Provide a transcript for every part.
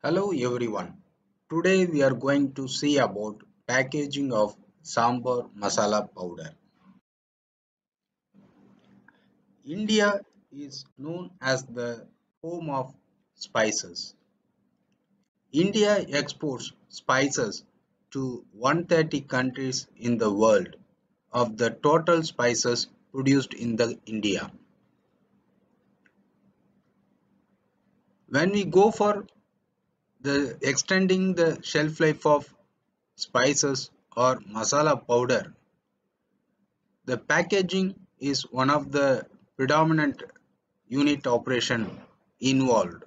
Hello everyone. Today we are going to see about packaging of sambar masala powder. India is known as the home of spices. India exports spices to 130 countries in the world of the total spices produced in the India. When we go for the extending the shelf life of spices or masala powder, the packaging is one of the predominant unit operation involved.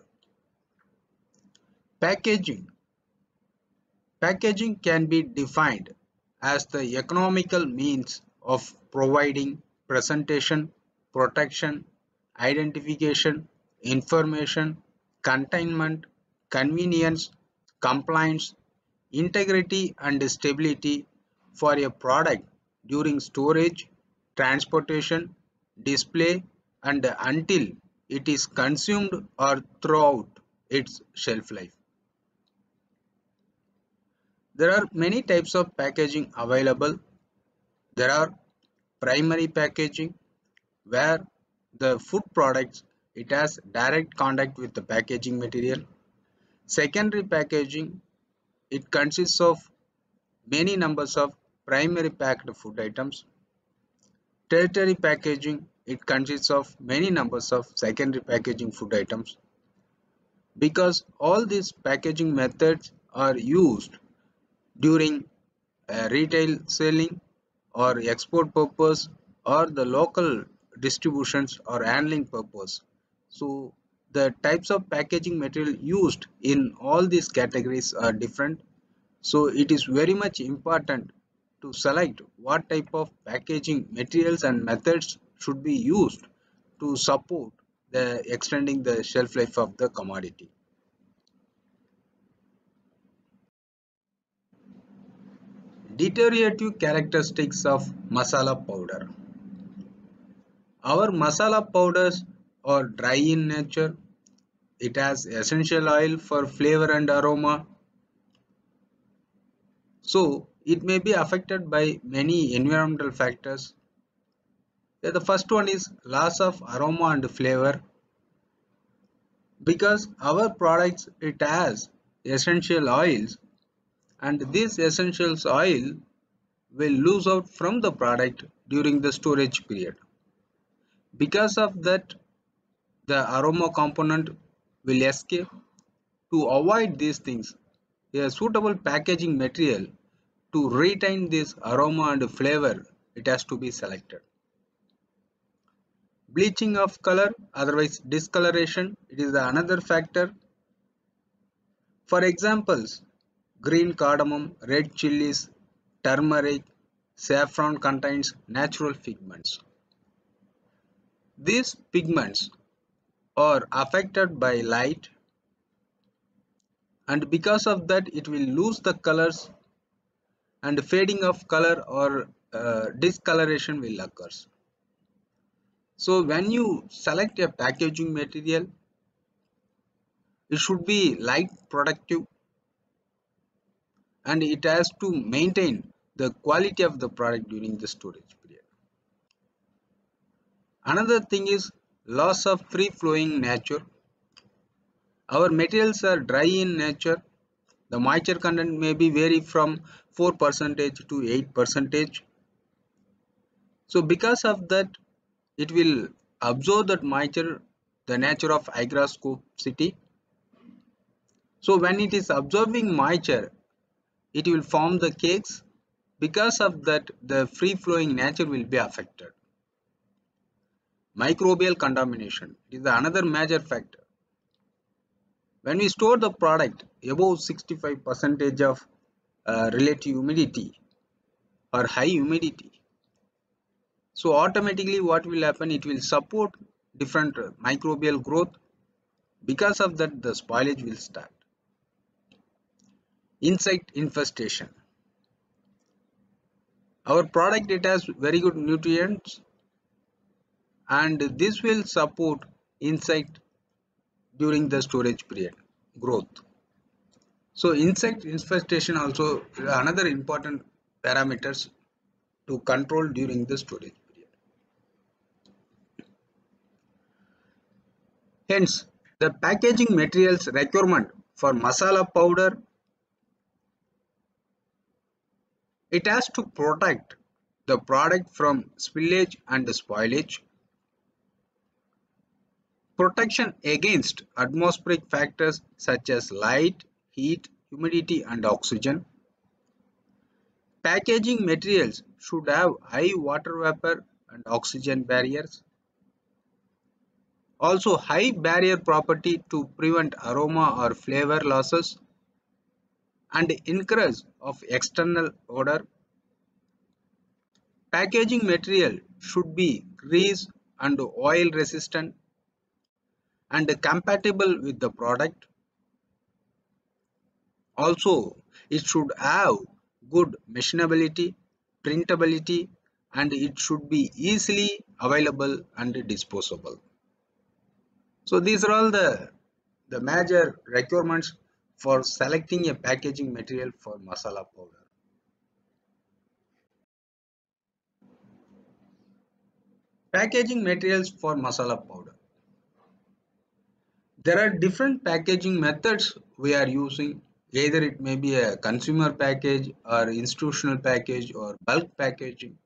Packaging. Packaging can be defined as the economical means of providing presentation, protection, identification, information, containment, convenience, compliance, integrity and stability for a product during storage, transportation, display and until it is consumed or throughout its shelf life. There are many types of packaging available. There are primary packaging where the food products it has direct contact with the packaging material. Secondary packaging it consists of many numbers of primary packed food items. Tertiary packaging it consists of many numbers of secondary packaging food items. Because all these packaging methods are used during retail selling or export purpose or the local distributions or handling purpose. So the types of packaging material used in all these categories are different. So it is very much important to select what type of packaging materials and methods should be used to support the extending the shelf life of the commodity. Deteriorative characteristics of masala powder. Our masala powders are dry in nature. It has essential oil for flavor and aroma. So it may be affected by many environmental factors. The first one is loss of aroma and flavor. Because our products it has essential oils and this essential oil will lose out from the product during the storage period. Because of that the aroma component will escape. To avoid these things, a suitable packaging material to retain this aroma and flavor it has to be selected. Bleaching of color, otherwise discoloration, it is another factor. For examples, green cardamom, red chilies, turmeric, saffron contains natural pigments. These pigments are affected by light and because of that it will lose the colors and fading of color or discoloration will occur. So when you select a packaging material, it should be light productive and it has to maintain the quality of the product during the storage period. Another thing is loss of free flowing nature. Our materials are dry in nature. The moisture content may be vary from 4% to 8%. So because of that it will absorb that moisture, the nature of hygroscopicity. So when it is absorbing moisture it will form the cakes. Because of that the free flowing nature will be affected. Microbial contamination is another major factor. When we store the product above 65% of relative humidity or high humidity, so automatically what will happen, it will support different microbial growth. Because of that the spoilage will start. Insect infestation. Our product it has very good nutrients and this will support insect during the storage period growth. So insect infestation also is another important parameters to control during the storage period. Hence, the packaging materials requirement for masala powder, it has to protect the product from spillage and spoilage, protection against atmospheric factors such as light, heat, humidity and oxygen. Packaging materials should have high water vapor and oxygen barriers. Also high barrier property to prevent aroma or flavor losses and increase of external odor. Packaging material should be grease and oil resistant and compatible with the product. Also, it should have good machinability, printability, and it should be easily available and disposable. So these are all the major requirements for selecting a packaging material for masala powder. Packaging materials for masala powder. There are different packaging methods we are using. Either it may be a consumer package or institutional package or bulk packaging.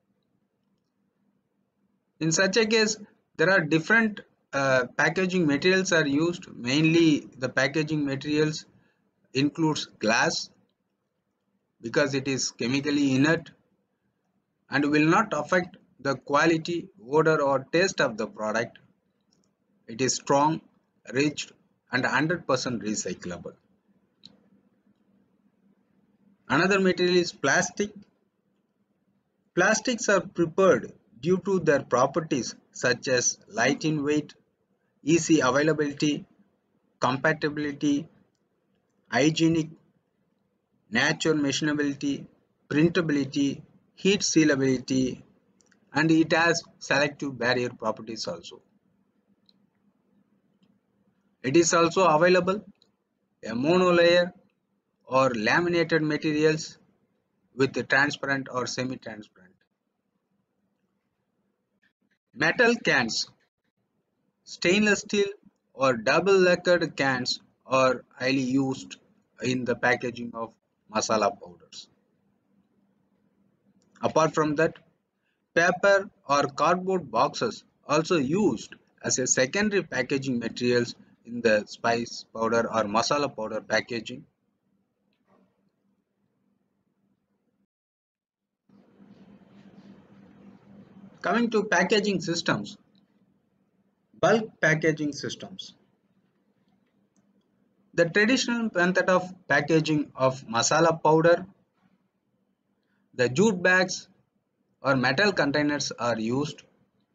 In such a case, there are different packaging materials are used. Mainly the packaging materials includes glass because it is chemically inert and will not affect the quality, odor or taste of the product. It is strong, rich and 100% recyclable. Another material is plastic. Plastics are prepared due to their properties such as light in weight, easy availability, compatibility, hygienic, natural machinability, printability, heat sealability, and it has selective barrier properties also. It is also available a monolayer or laminated materials with transparent or semi-transparent. Metal cans, stainless steel or double-lacquered cans are highly used in the packaging of masala powders. Apart from that, paper or cardboard boxes also used as a secondary packaging materials in the spice powder or masala powder packaging. Coming to packaging systems, bulk packaging systems. The traditional method of packaging of masala powder, the jute bags or metal containers are used.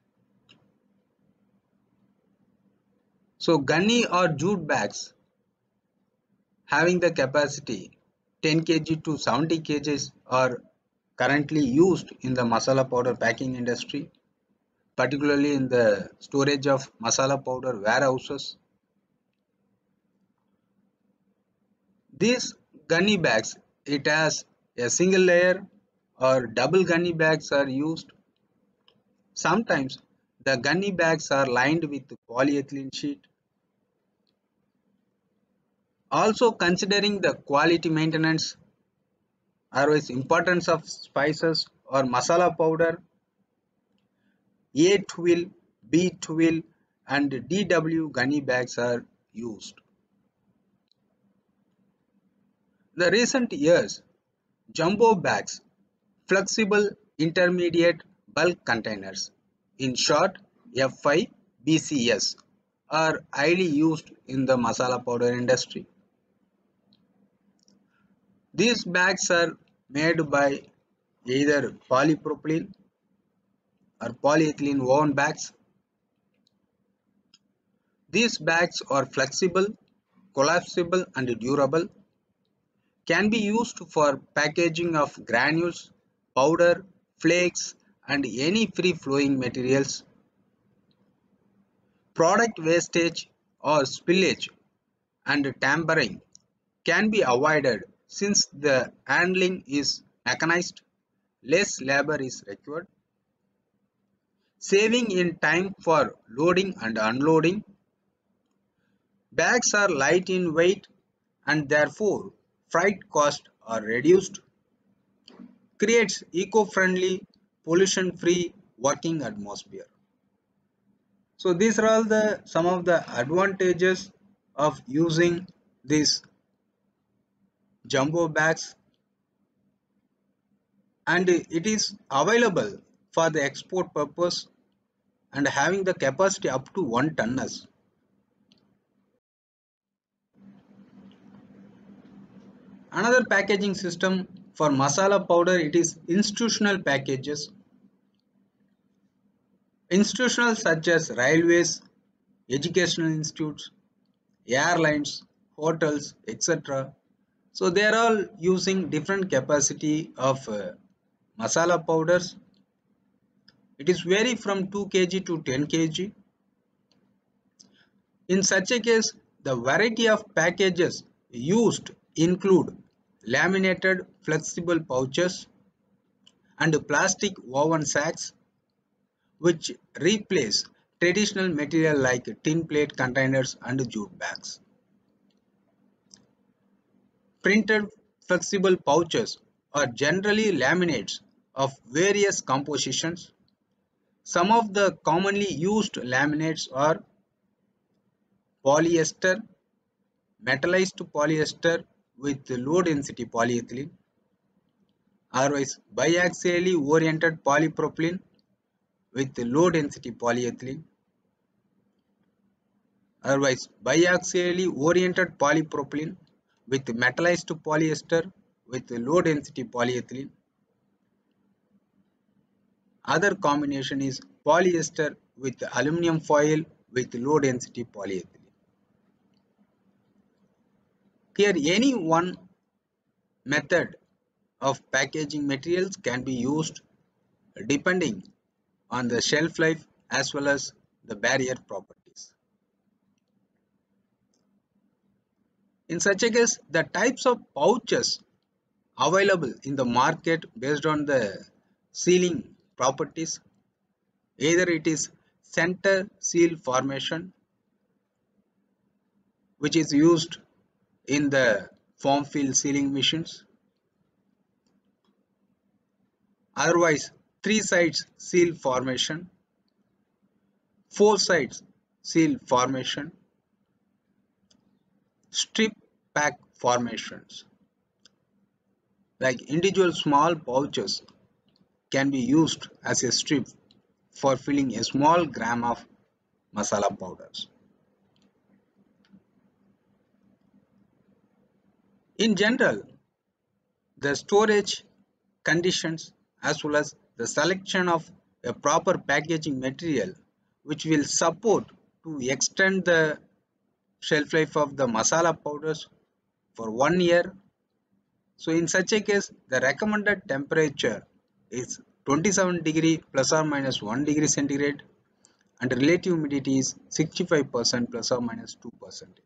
So gunny or jute bags having the capacity 10 kg to 70 kgs are currently used in the masala powder packing industry, particularly in the storage of masala powder warehouses. These gunny bags, it has a single layer or double gunny bags are used. Sometimes the gunny bags are lined with polyethylene sheet. Also considering the quality maintenance, otherwise importance of spices or masala powder, A12, B12 and DW gunny bags are used. The recent years, jumbo bags, flexible intermediate bulk containers, in short FI BCS, are highly used in the masala powder industry. These bags are made by either polypropylene or polyethylene woven bags. These bags are flexible, collapsible and durable, can be used for packaging of granules, powder, flakes and any free flowing materials. Product wastage or spillage and tampering can be avoided since the handling is mechanized, less labor is required, saving in time for loading and unloading. Bags are light in weight and therefore freight costs are reduced, creates eco-friendly, pollution-free working atmosphere. So these are all the some of the advantages of using these jumbo bags, and it is available for the export purpose and having the capacity up to 1 tonnes. Another packaging system for masala powder, it is institutional packages. Institutional such as railways, educational institutes, airlines, hotels, etc. So they are all using different capacity of masala powders. It is vary from 2 kg to 10 kg. In such a case, the variety of packages used include laminated flexible pouches and plastic woven sacks, which replace traditional material like tin plate containers and jute bags. Printed flexible pouches are generally laminates of various compositions. Some of the commonly used laminates are polyester, metallized polyester with low density polyethylene, otherwise biaxially oriented polypropylene with low density polyethylene, otherwise biaxially oriented polypropylene with metallized polyester with low density polyethylene. Other combination is polyester with aluminum foil with low density polyethylene. Here any one method of packaging materials can be used depending on the shelf life as well as the barrier properties. In such a case, the types of pouches available in the market based on the sealing properties, either it is center seal formation, which is used in the form fill sealing machines, otherwise three sides seal formation, four sides seal formation, strip pack formations. Like individual small pouches can be used as a strip for filling a small gram of masala powders. In general, the storage conditions as well as the selection of a proper packaging material which will support to extend the shelf life of the masala powders for 1 year. So in such a case, the recommended temperature is 27 degree plus or minus 1 degree centigrade and relative humidity is 65% plus or minus 2%.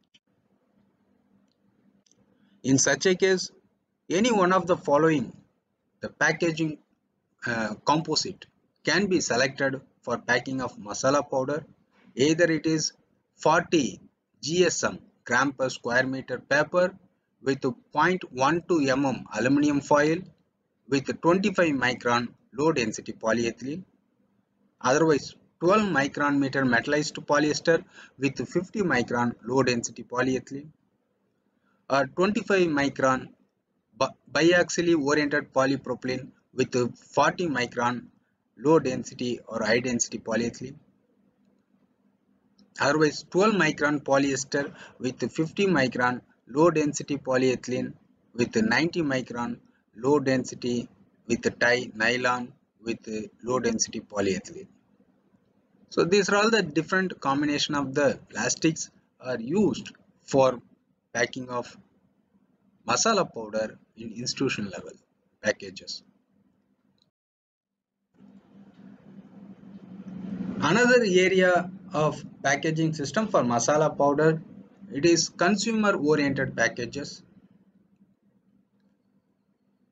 In such a case, any one of the following, the packaging composite can be selected for packing of masala powder. Either it is 40 GSM gram per square meter paper with 0.12 mm aluminum foil with 25 micron low density polyethylene, otherwise 12 micron meter metallized polyester with 50 micron low density polyethylene, or 25 micron biaxially oriented polypropylene with 40 micron low density or high density polyethylene, otherwise 12 micron polyester with 50 micron low density polyethylene with 90 micron low density with tie nylon with low density polyethylene. So these are all the different combination of the plastics are used for packing of masala powder in institution level packages. Another area of packaging system for masala powder, it is consumer oriented packages.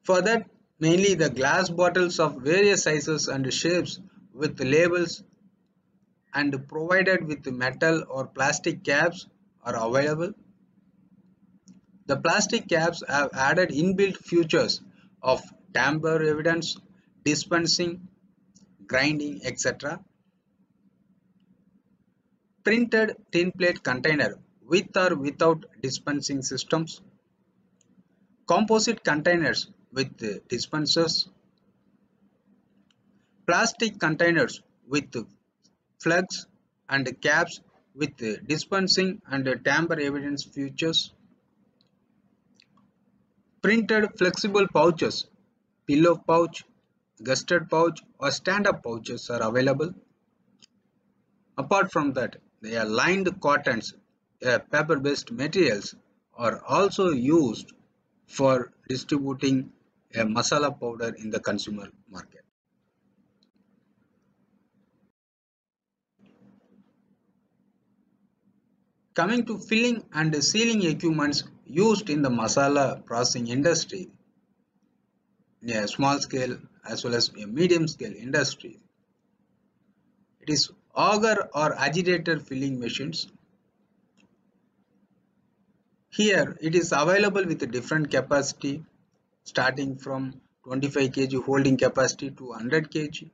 For that, mainly the glass bottles of various sizes and shapes with labels and provided with metal or plastic caps are available. The plastic caps have added inbuilt features of tamper evidence, dispensing, grinding, etc. Printed tin plate container with or without dispensing systems. Composite containers with dispensers. Plastic containers with flags and caps with dispensing and tamper evidence features. Printed flexible pouches, pillow pouch, gusset pouch or stand-up pouches are available. Apart from that, they are lined cottons, paper-based materials are also used for distributing a masala powder in the consumer market. Coming to filling and sealing equipments used in the masala processing industry, in a small scale as well as a medium scale industry, it is auger or agitator filling machines. Here it is available with a different capacity starting from 25 kg holding capacity to 100 kg.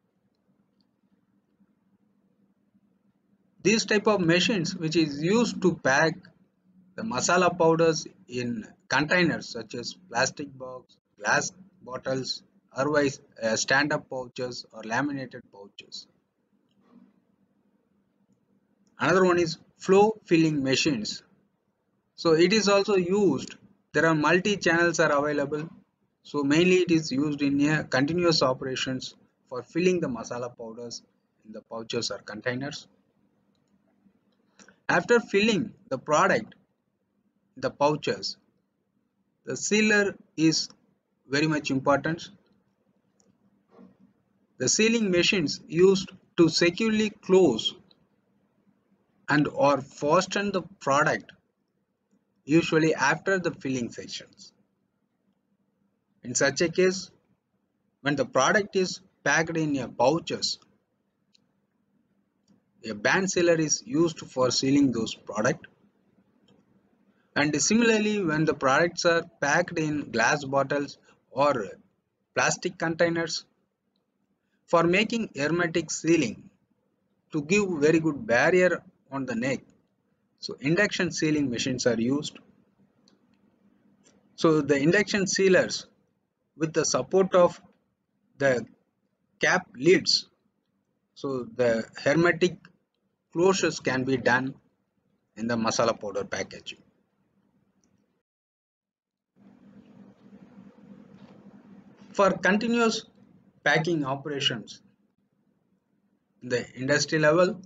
These type of machines which is used to pack the masala powders in containers such as plastic box, glass bottles, otherwise stand-up pouches or laminated pouches. Another one is flow filling machines. So it is also used. There are multi-channels are available. So mainly it is used in a continuous operations for filling the masala powders in the pouches or containers. After filling the product, the pouches, the sealer is very much important. The sealing machines used to securely close and or fasten the product usually after the filling sections. In such a case, when the product is packed in a pouches, a band sealer is used for sealing those product. And similarly, when the products are packed in glass bottles or plastic containers, for making hermetic sealing to give very good barrier on the neck, so induction sealing machines are used. So the induction sealers with the support of the cap lids, so the hermetic closures can be done in the masala powder packaging. For continuous packing operations in the industry level,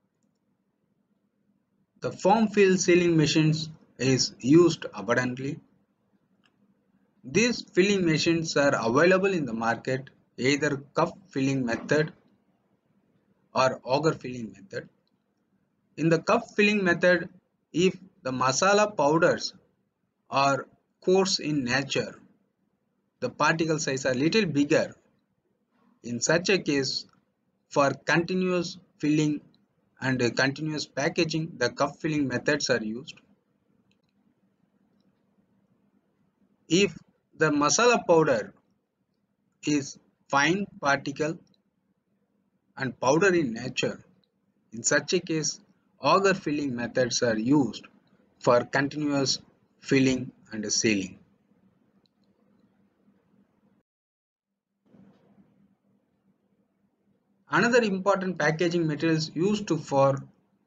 the form fill sealing machines is used abundantly. These filling machines are available in the market either cup filling method or auger filling method. In the cup filling method, if the masala powders are coarse in nature, the particle size are little bigger. In such a case, for continuous filling and continuous packaging, the cup filling methods are used. If the masala powder is fine particle and powder in nature, in such a case, auger filling methods are used for continuous filling and sealing. Another important packaging materials used for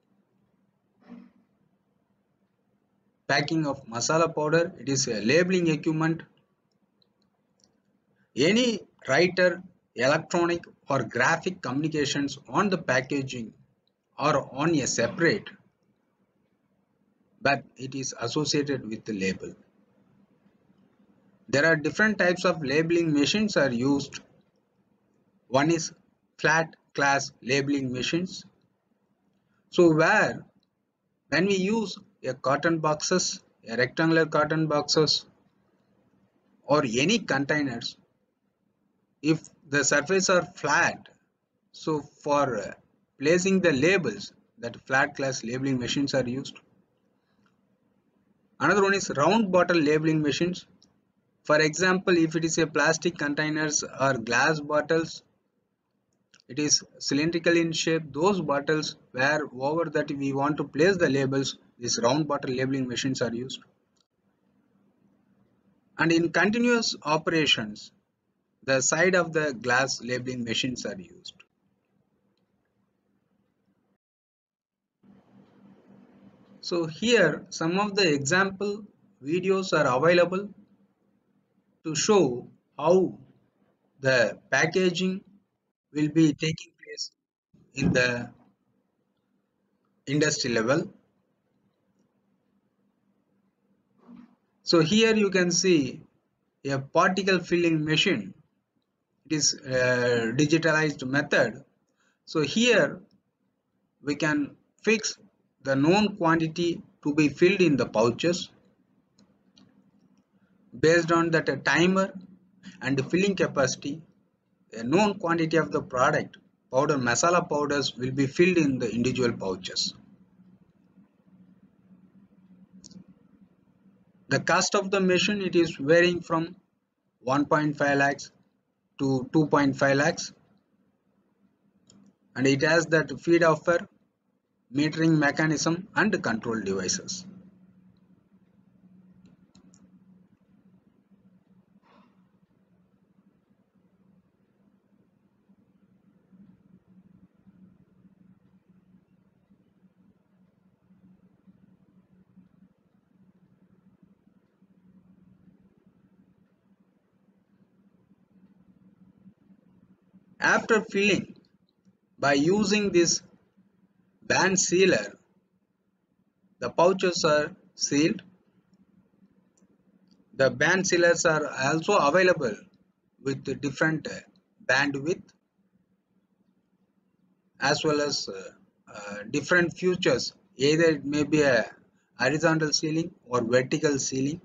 packing of masala powder, it is a labeling equipment. Any writer, electronic or graphic communications on the packaging or on a separate, but it is associated with the label. There are different types of labeling machines are used. One is flat glass labeling machines. So where when we use a cotton boxes, a rectangular cotton boxes or any containers, if the surface are flat, so for placing the labels, that flat glass labeling machines are used. Another one is round bottle labeling machines. For example, if it is a plastic containers or glass bottles, it is cylindrical in shape. Those bottles where over that we want to place the labels, these round bottle labeling machines are used. And in continuous operations, the side of the glass labeling machines are used. So here some of the example videos are available to show how the packaging will be taking place in the industry level. So here you can see a particle filling machine. It is a digitalized method. So here we can fix the known quantity to be filled in the pouches. Based on that a timer and the filling capacity, a known quantity of the product, powder, masala powders will be filled in the individual pouches. The cost of the machine, it is varying from 1.5 lakhs to 2.5 lakhs, and it has that feed offer, metering mechanism and control devices. After filling, by using this band sealer, the pouches are sealed. The band sealers are also available with different bandwidth as well as different features. Either it may be a horizontal sealing or vertical sealing.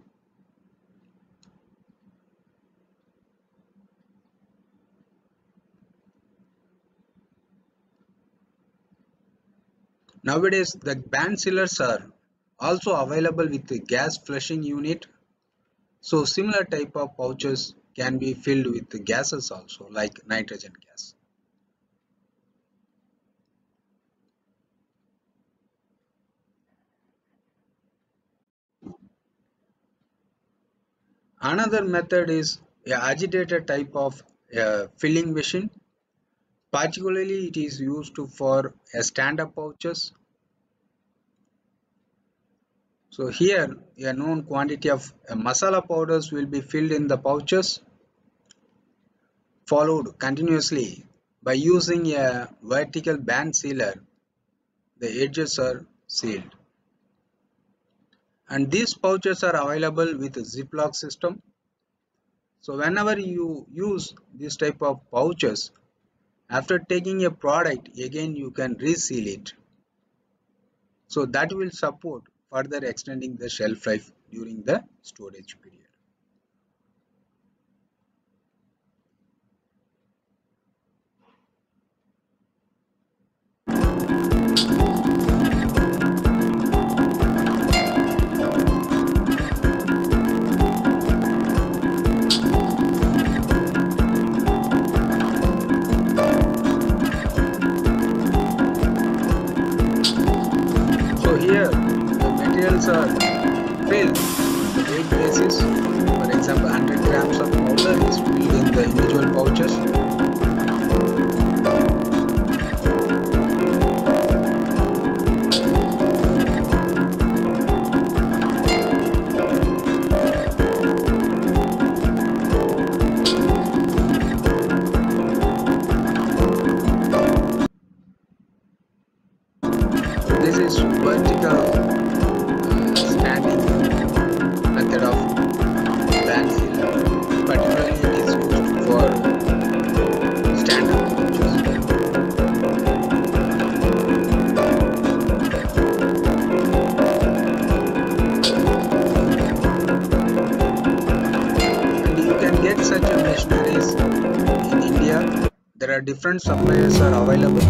Nowadays, the band sealers are also available with the gas flushing unit. So similar type of pouches can be filled with the gases also, like nitrogen gas. Another method is a agitated type of filling machine. Particularly it is used for a stand-up pouches. So here a known quantity of masala powders will be filled in the pouches, followed continuously by using a vertical band sealer. The edges are sealed. And these pouches are available with a Ziploc system. So whenever you use this type of pouches, after taking a product, again you can reseal it. So that will support further extending the shelf life during the storage period. So here the materials are filled on the weight basis. For example, 100 grams of powder is filled in the individual pouches. So this is vertical standing method of band sealer. Particularly it is used for different suppliers are available.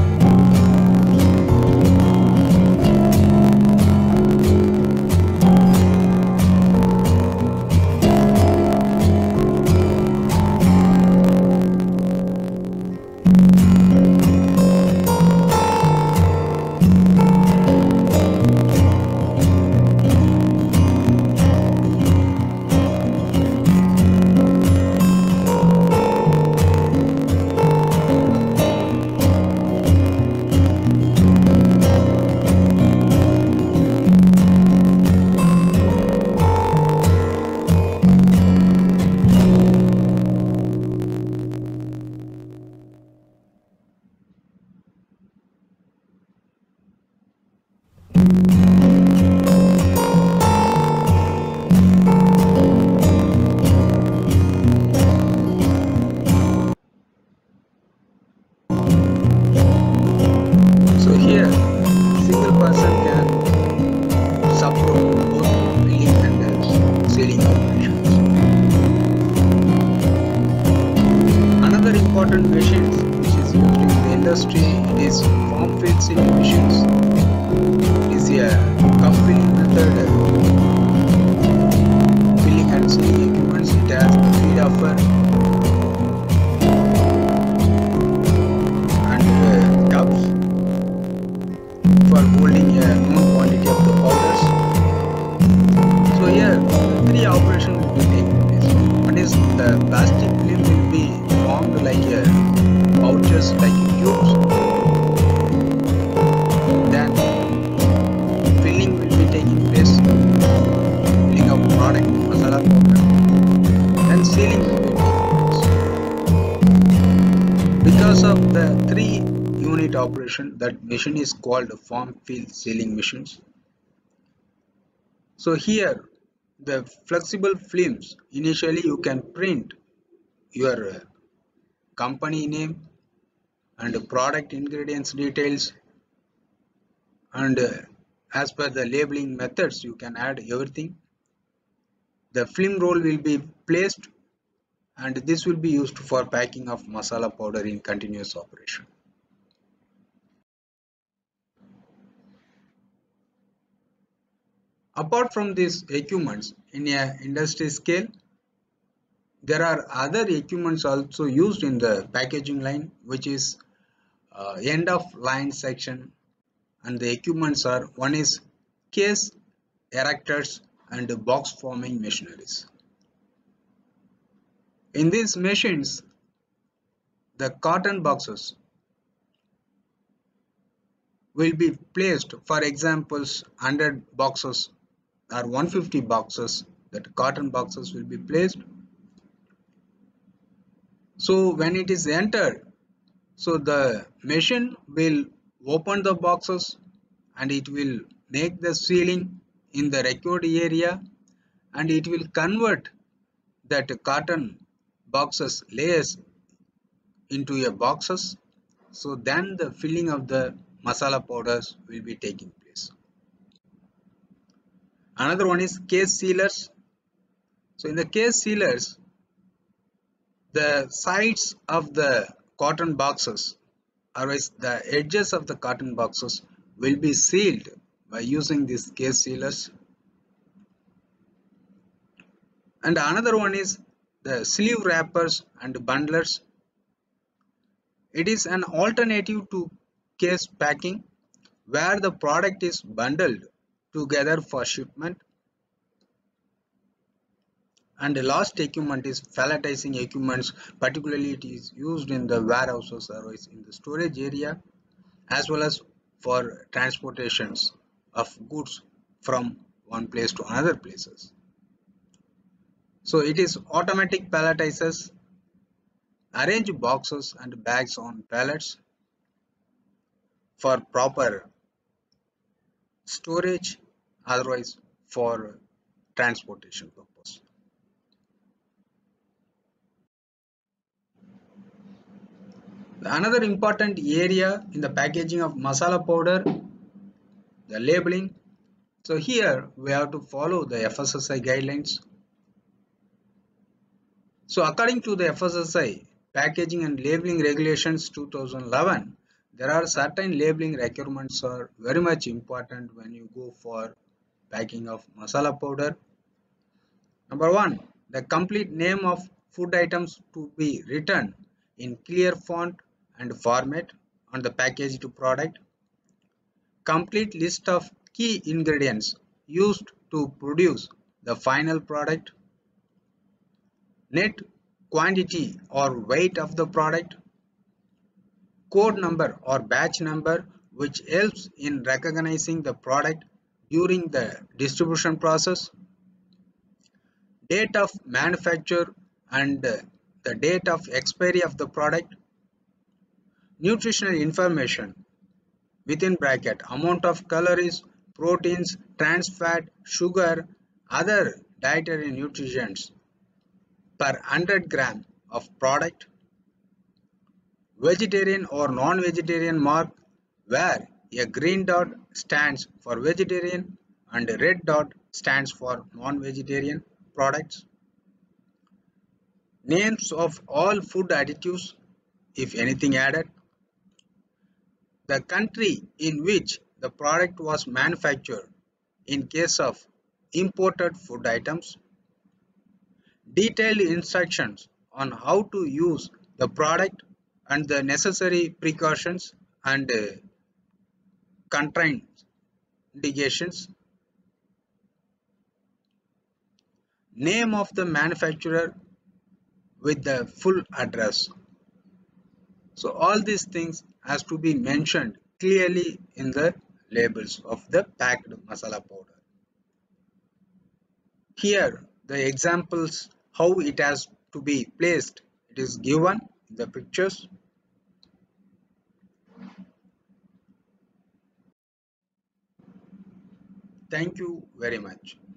So here, single person can support both filling and sealing operations. Another important machines which is used in the industry, it is form fill sealing machines. It is a company method filling and sealing equipments. It has the feed offer and tubs for holding a known quantity of the powders. So here three operations will be taking place. One is the plastic film will be formed like a pouches, like cubes. Then filling will be taking place, filling of product, masala powder. Then sealing will be taking place. Because of the three unit operation, that machine is called form fill sealing machines. So here the flexible films, initially you can print your company name and product ingredients details, and as per the labeling methods you can add everything. The film roll will be placed and this will be used for packing of masala powder in continuous operation. Apart from these equipments, in a industry scale, there are other equipments also used in the packaging line, which is end of line section, and the equipments are, one is case erectors and box forming machineries. In these machines, the carton boxes will be placed, for examples 100 boxes or 150 boxes, that carton boxes will be placed. So when it is entered, so the machine will open the boxes and it will make the sealing in the required area, and it will convert that carton boxes layers into a boxes. So then the filling of the masala powders will be taking place. Another one is case sealers. So in the case sealers, the sides of the cotton boxes, or the edges of the cotton boxes, will be sealed by using these case sealers. And another one is the sleeve wrappers and bundlers. It is an alternative to case packing where the product is bundled together for shipment. And the last equipment is palletizing equipments, particularly it is used in the warehouses or in the storage area, as well as for transportations of goods from one place to another places. So it is automatic palletizers, arrange boxes and bags on pallets for proper storage, otherwise for transportation purpose. Another important area in the packaging of masala powder, the labeling. So here we have to follow the FSSAI guidelines. So according to the FSSAI, Packaging and Labeling Regulations 2011, there are certain labeling requirements are very much important when you go for packing of masala powder. Number one, the complete name of food items to be written in clear font and format on the packaged product. Complete list of key ingredients used to produce the final product. Net quantity or weight of the product. Code number or batch number which helps in recognizing the product during the distribution process. Date of manufacture and the date of expiry of the product. Nutritional information within bracket amount of calories, proteins, trans fat, sugar, other dietary nutrients per 100 gram of product. Vegetarian or non-vegetarian mark where a green dot stands for vegetarian and a red dot stands for non-vegetarian products. Names of all food additives if anything added. The country in which the product was manufactured in case of imported food items. Detailed instructions on how to use the product and the necessary precautions and contraindications. Name of the manufacturer with the full address. So all these things has to be mentioned clearly in the labels of the packed masala powder. Here the examples how it has to be placed, it is given in the pictures. Thank you very much.